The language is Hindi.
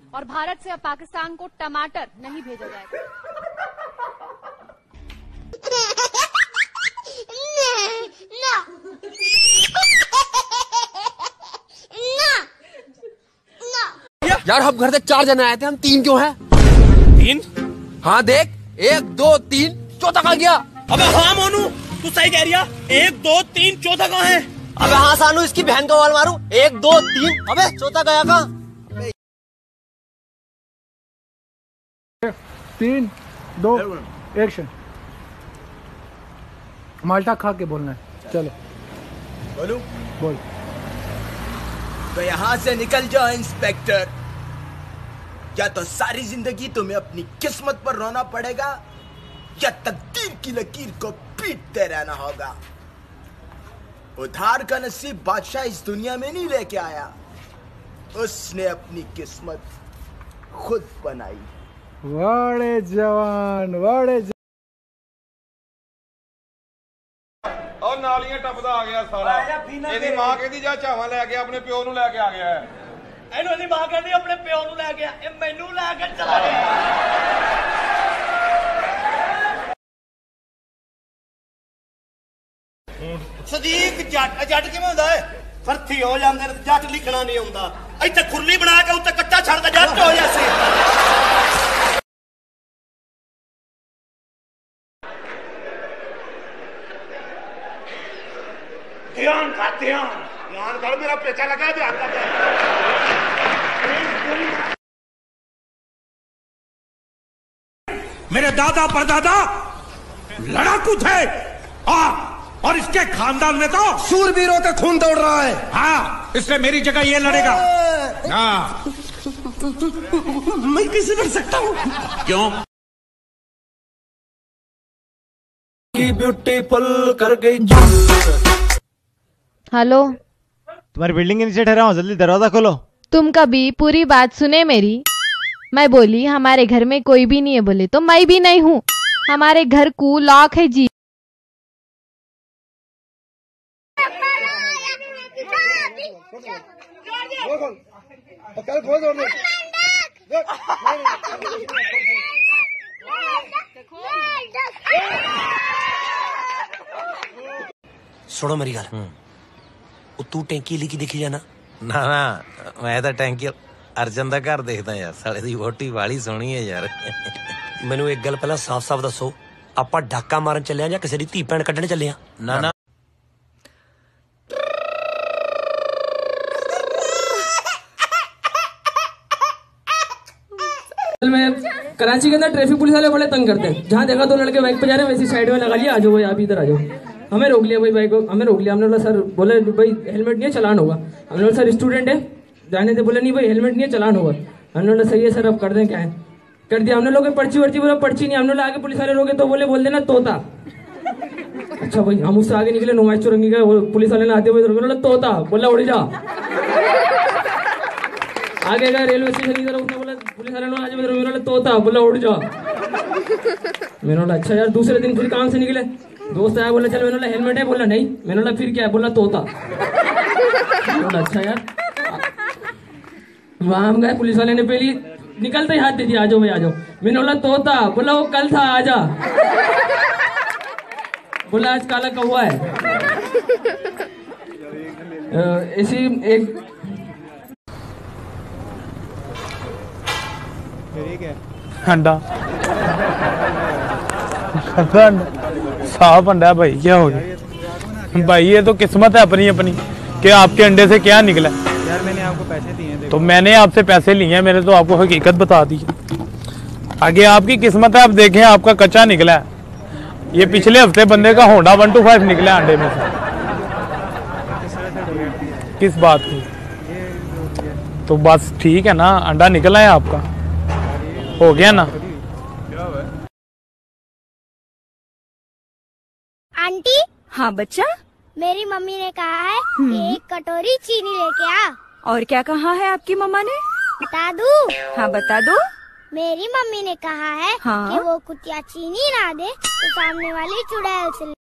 और भारत से अब पाकिस्तान को टमाटर नहीं भेजा जाएगा। यार हम घर से 4 जन आए थे, हम 3 क्यों हैं? 3? हाँ देख, 1 2 3 चौथा कहाँ गया? अबे हाँ मोनू, तू सही कह रही है। 1 2 3 चौथा कहाँ है? अबे हाँ सानू, इसकी बहन का वाल मारू। 1 2 3, अबे चौथा गया कहाँ? 3 2 एक्शन। माल्टा खा के बोलना है। चलो बोलू? बोल। तो यहाँ से निकल जाओ इंस्पेक्टर, या तो सारी जिंदगी तुम्हें अपनी किस्मत पर रोना पड़ेगा या तकदीर की लकीर को पीटते रहना होगा। उधार का नसीब बादशाह इस दुनिया में नहीं लेके आया, उसने अपनी किस्मत खुद बनाई। वाड़े जवान वाड़े और नालियां टपदा आ गया साला। ਇਹਦੀ ਮਾਂ ਕਹਿੰਦੀ ਜਾ ਝਾਵਾਂ ਲੈ ਕੇ ਆਪਣੇ ਪਿਓ ਨੂੰ ਲੈ ਕੇ ਆ ਗਿਆ ਹੈ। ਇਹਨੂੰ ਇਹਦੀ ਮਾਂ ਕਹਿੰਦੀ ਆਪਣੇ ਪਿਓ ਨੂੰ ਲੈ ਗਿਆ, ਇਹ ਮੈਨੂੰ ਲੈ ਕੇ ਚਲਾ ਗਿਆ। ਸਦੀਕ ਜੱਟ ਕਿਵੇਂ ਹੁੰਦਾ ਏ? ਫਰਥੀ ਹੋ ਜਾਂਦੇ ਨੇ, ਜੱਟ ਲਿਖਣਾ ਨਹੀਂ ਆਉਂਦਾ। ਇੱਥੇ ਖੁਰਲੀ ਬਣਾ ਕੇ ਉੱਤੇ ਕੱਟਾ ਛੱਡ ਕੇ ਜੱਟ ਹੋ ਜਾਸੇ। ध्यान कर मेरा पेचा लगा, ध्यान कर। मेरे दादा परदादा लड़ाकू थे और इसके खानदान में तो शूरवीरों का खून दौड़ रहा है। हाँ, इसलिए मेरी जगह ये लड़ेगा। हाँ। मैं कैसे लड़ सकता हूँ? क्यों? ब्यूटीफुल कर गई। हेलो, तुम्हारी बिल्डिंग के नीचे ठहरा हूँ, जल्दी दरवाजा खोलो। तुम कभी पूरी बात सुने मेरी? मैं बोली हमारे घर में कोई भी नहीं है, बोले तो मैं भी नहीं हूँ। हमारे घर को लॉक है जी। सुनो मेरी गल, तू टैंकी लिखी देखी जाना। ना ना, मैं तो टैंकी अर्जन का घर देखदा यार, साले दी वोटी वाली सोहनी है यार। मैनू एक गल पहला साफ साफ दसो, आपां डाका मारन चले या किसी दी धी भैन कड्ढण चले? ना ना, में कराची के अंदर ट्रैफिक पुलिस वाले बड़े तंग करते हैं। जहाँ देखा 2 लड़के बाइक पे जा रहे हैं, वैसी साइड में लगा लिया, आ जाओ भाई, आप इधर आ जाओ। हमें रोक लिया भाई, बाइक को हमें रोक लिया। हमने बोला सर, बोले भाई हेलमेट नहीं है, चलान होगा। हमने बोला सर स्टूडेंट है, जाने थे। बोले नहीं भाई हेलमेट नहीं है, चलान होगा। हमने बोला सही है सर, अब कर दें, क्या है कर दिया। हमने लोग पर्ची वर्ची, बोला पर्ची नहीं। हमने बोला आगे पुलिस वाले रोके तो बोल देना तोता। अच्छा भाई, हम उससे आगे निकले, नुमाइश चुरंगी का, पुलिस वाले ने आते हुए बोला तोता, बोला उड़ जा। आगे गया रेलवे स्टेशन की तरफ, उसने बोला पुलिस वाले ने बोला तोता, बोला उड़ जा। मैंने बोला अच्छा यार। दूसरे दिन फिर काम से निकले, दोस्त आया, बोला चल। मैंने बोला हेलमेट है, बोला नहीं। मैंने बोला फिर क्या है, बोला तोता। बोला अच्छा यार। वहां हम गए, पुलिस वाले ने पहली निकलते ही हाथ दे दिया, आ जाओ भाई आ जाओ। मैंने बोला तोता, बोला वो कल था, आजा। बोला आज काला कौवा है। ऐसी एक अंडा साफ अंडा भाई, क्या हो गया भाई? ये तो किस्मत है अपनी अपनी कि आपके अंडे से क्या निकला। यार मैंने आपको पैसे दिए हैं, तो मैंने आपसे पैसे लिए हैं, मैंने तो आपको हकीकत बता दी। आगे आपकी किस्मत है, आप देखें आपका कच्चा निकला है। ये पिछले हफ्ते बंदे का होंडा 125 निकला अंडे में से। किस बात की? तो बस ठीक है ना, अंडा निकला है आपका, हो गया ना। आंटी। हाँ बच्चा, मेरी मम्मी ने कहा है कि 1 कटोरी चीनी लेके आ। और क्या कहा है आपकी मम्मा ने? बता दूं? हाँ बता दो। मेरी मम्मी ने कहा है हाँ? कि वो कुतिया चीनी ना दे तो सामने वाली चुड़ैल से